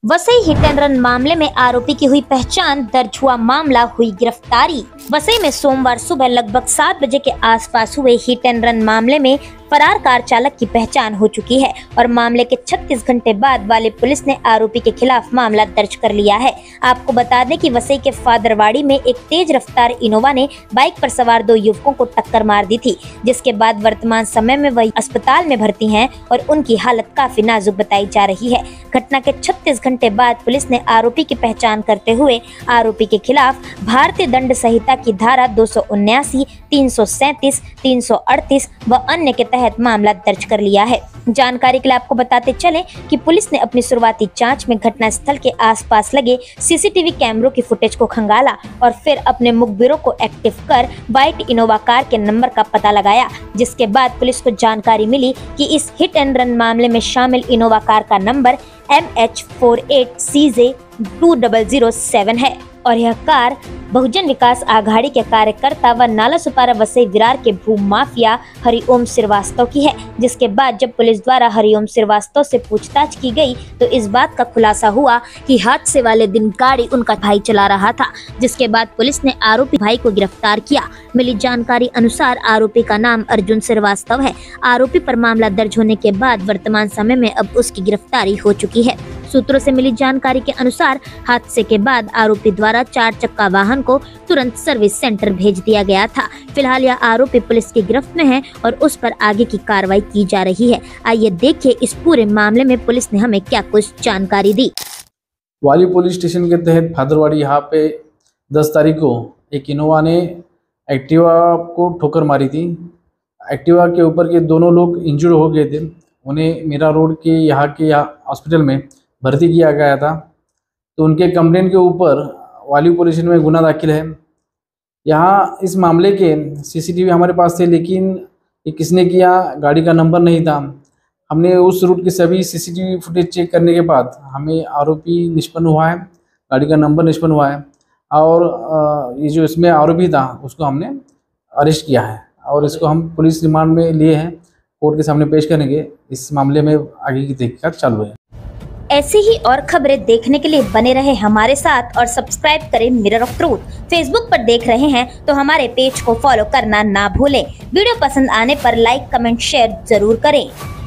Vasai hit and run मामले में आरोपी की हुई पहचान, दर्ज हुआ मामला, हुई गिरफ्तारी। वसई में सोमवार सुबह लगभग 7 बजे के आसपास हुए हिट एंड रन मामले में फरार कार चालक की पहचान हो चुकी है और मामले के 36 घंटे बाद वाली पुलिस ने आरोपी के खिलाफ मामला दर्ज कर लिया है। आपको बता दें कि वसई के फादरवाड़ी में एक तेज रफ्तार इनोवा ने बाइक पर सवार 2 युवकों को टक्कर मार दी थी, जिसके बाद वर्तमान समय में वह अस्पताल में भर्ती हैं और उनकी हालत काफी नाजुक बताई जा रही है। घटना के 36 घंटे बाद पुलिस ने आरोपी की पहचान करते हुए आरोपी के खिलाफ भारतीय दंड संहिता की धारा 279, 337, 338 व अन्य के तहत मामला दर्ज कर लिया है। जानकारी के लिए आपको बताते चलें कि पुलिस ने अपनी शुरुआती जांच में घटना स्थल के आसपास लगे सीसीटीवी कैमरों की फुटेज को खंगाला और फिर अपने मुखबिरों को एक्टिव कर व्हाइट इनोवा कार के नंबर का पता लगाया, जिसके बाद पुलिस को जानकारी मिली कि इस हिट एंड रन मामले में शामिल इनोवा कार का नंबर MH48CJ2007 है और यह कार बहुजन विकास आघाड़ी के कार्यकर्ता व नालासोपारा वसई विरार के भू माफिया हरिओम श्रीवास्तव की है। जिसके बाद जब पुलिस द्वारा हरिओम श्रीवास्तव से पूछताछ की गई तो इस बात का खुलासा हुआ कि हादसे वाले दिन गाड़ी उनका भाई चला रहा था, जिसके बाद पुलिस ने आरोपी भाई को गिरफ्तार किया। मिली जानकारी अनुसार आरोपी का नाम अर्जुन श्रीवास्तव है। आरोपी पर मामला दर्ज होने के बाद वर्तमान समय में अब उसकी गिरफ्तारी हो चुकी है। सूत्रों से मिली जानकारी के अनुसार हादसे के बाद आरोपी द्वारा 4 चक्का वाहन को तुरंत सर्विस सेंटर भेज दिया गया था। फिलहाल यह आरोपी पुलिस की गिरफ्त में है और उस पर आगे की कार्रवाई की जा रही है। आइए देखिए इस पूरे मामले में पुलिस ने हमें क्या कुछ जानकारी दी। वाली पुलिस स्टेशन के तहत फादरवाड़ी यहाँ पे 10 तारीख को एक इनोवा ने एक्टिवा को ठोकर मारी थी। एक्टिवा के ऊपर के दोनों लोग इंजर्ड हो गए थे। उन्हें मीरा रोड के यहाँ हॉस्पिटल में भर्ती किया गया था। तो उनके कंप्लेंट के ऊपर वाली पुलिस स्टेशन में गुना दाखिल है। यहाँ इस मामले के सीसीटीवी हमारे पास थे, लेकिन ये किसने किया, गाड़ी का नंबर नहीं था। हमने उस रूट के सभी सीसीटीवी फुटेज चेक करने के बाद हमें आरोपी निष्पन्न हुआ है, गाड़ी का नंबर निष्पन्न हुआ है और ये जो इसमें आरोपी था उसको हमने अरेस्ट किया है और इसको हम पुलिस रिमांड में लिए हैं, कोर्ट के सामने पेश करेंगे। इस मामले में आगे की तहकीकात चालू है। ऐसी ही और खबरें देखने के लिए बने रहे हमारे साथ और सब्सक्राइब करें मिरर ऑफ ट्रूथ। फेसबुक पर देख रहे हैं तो हमारे पेज को फॉलो करना ना भूलें। वीडियो पसंद आने पर लाइक, कमेंट, शेयर जरूर करें।